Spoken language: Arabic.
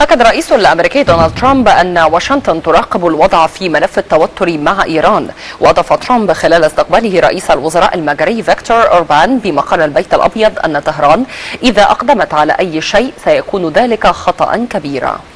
أكد الرئيس الأمريكي دونالد ترامب أن واشنطن تراقب الوضع في ملف التوتر مع إيران. وأضاف ترامب خلال استقباله رئيس الوزراء المجري فيكتور أوربان بمقر البيت الأبيض أن طهران إذا أقدمت على أي شيء سيكون ذلك خطأ كبيرا.